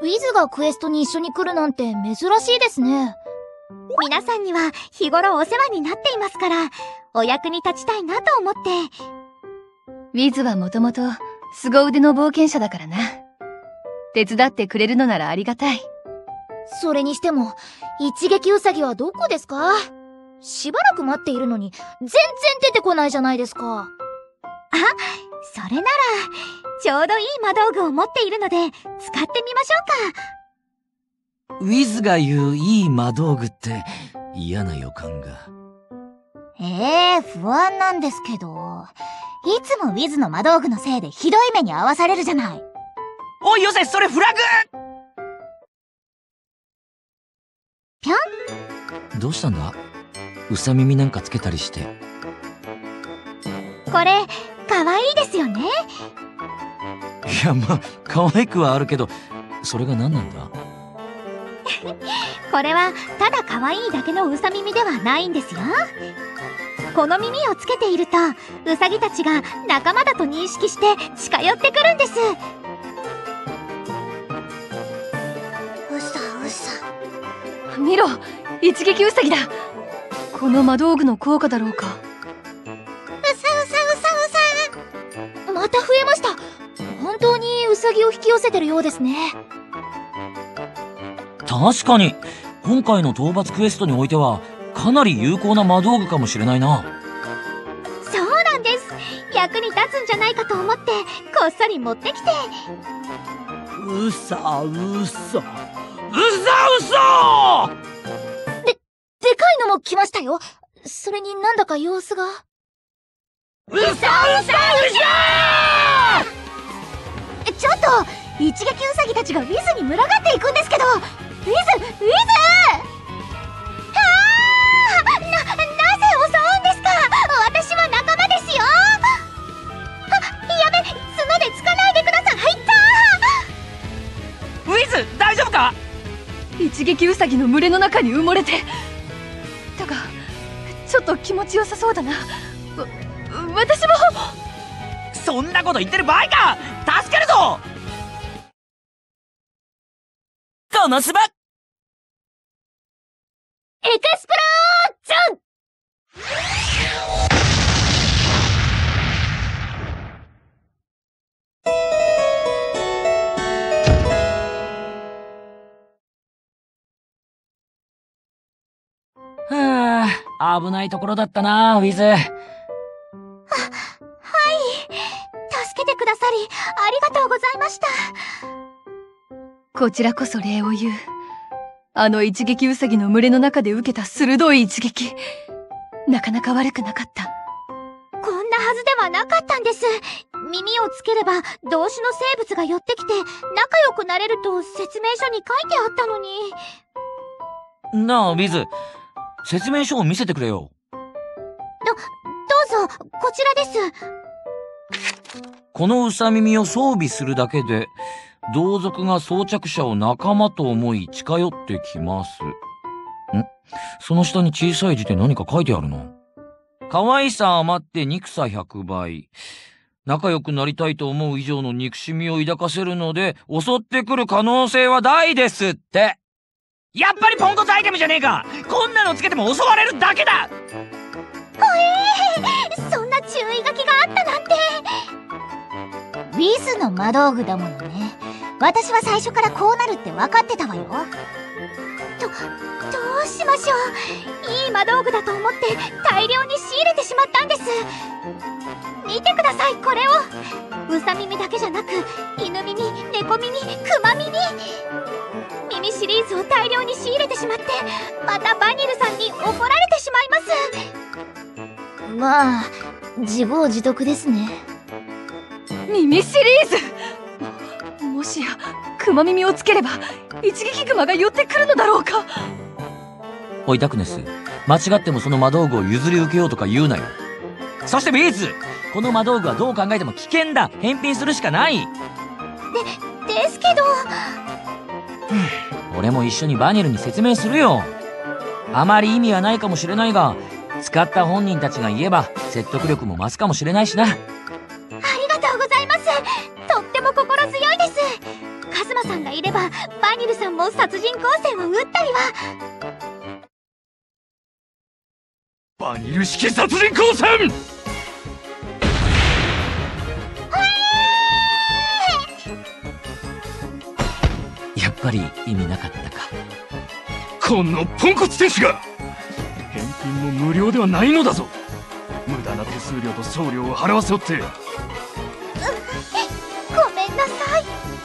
ィズがクエストに一緒に来るなんて珍しいですね。 皆さんには日頃お世話になっていますから、お役に立ちたいなと思って。 ウィズはもともと凄腕の冒険者だからな。手伝ってくれるのならありがたい。 それにしても、一撃ウサギはどこですか？しばらく待っているのに、全然出てこないじゃないですか。 それなら、ちょうどいい魔道具を持っているので、使ってみましょうか。 ウィズが言ういい魔道具って嫌な予感が。 不安なんですけど。いつもウィズの魔道具のせいでひどい目に遭わされるじゃない。 おいよせ、それフラグ！ ぴょん？どうしたんだ？うさ耳なんかつけたりして。 これ、かわいいですよね。 いや、まあ、可愛くはあるけど、それが何なんだ？ これはただ可愛いだけのうさ耳ではないんですよ。この耳をつけていると、うさぎたちが仲間だと認識して近寄ってくるんです。 うさうさ。 見ろ、一撃ウサギだ。この魔道具の効果だろうか。 うさうさうさうさ。また増えました。本当にウサギを引き寄せてるようですね。 確かに、今回の討伐クエストにおいては、かなり有効な魔道具かもしれないな。 そうなんです。役に立つんじゃないかと思って、こっそり持ってきて。 うさうさ。うさでかいのも来ましたよ。それになんだか様子が。 うさうさうさちょっと一撃ウサギたちがウィズに群がっていくんですけど。ウィズなぜ襲うんですか？私は仲間ですよ。やべ、角でつかないでください。 ウィズ、大丈夫か？ 一撃ウサギの群れの中に埋もれて。だが、ちょっと気持ちよさそうだな。私も。 そんなこと言ってる場合か！助けるぞ！このスバ！ エクスプロージョン！ はあ、危ないところだったな、ウィズ。 はい。助けてくださり、ありがとうございました。 こちらこそ礼を言う。あの一撃ウサギの群れの中で受けた鋭い一撃。なかなか悪くなかった。 こんなはずではなかったんです。耳をつければ同種の生物が寄ってきて仲良くなれると説明書に書いてあったのに。 なあ、ウィズ。説明書を見せてくれよ。 どうぞ、こちらです。 このうさ耳を装備するだけで、同族が装着者を仲間と思い近寄ってきます。その下に小さい字で何か書いてあるの？可愛さ余って憎さ100倍。仲良くなりたいと思う以上の憎しみを抱かせるので、襲ってくる可能性は大ですって。やっぱりポンコツアイテムじゃねえか！こんなのつけても襲われるだけだ！ そんな注意書きがあったなんて。 ウィズの魔道具だものね。私は最初からこうなるって分かってたわよ。 どうしましょう。いい魔道具だと思って大量に仕入れてしまったんです。見てください、これを。うさ耳だけじゃなく、犬耳、猫耳、クマ耳。耳シリーズを大量に仕入れてしまって、またバニルさんに怒られてしまいます。 まあ、自業自得ですね。 耳シリーズ！もしや、クマ耳をつければ、一撃クマが寄ってくるのだろうか。 おい、ダクネス。間違ってもその魔道具を譲り受けようとか言うなよ。そしてビーズ！この魔道具はどう考えても危険だ。返品するしかない。 ですけど。 俺も一緒にバニルに説明するよ。あまり意味はないかもしれないが、使った本人たちが言えば説得力も増すかもしれないしな。 ありがとうございます。とっても心強いです。カズマさんがいればバニルさんも殺人光線を撃ったりは。 バニル式殺人光線。 やっぱり意味なかったか。 このポンコツ天使が。返品も無料ではないのだぞ。無駄な手数料と送料を払わせおって。 ごめんなさい。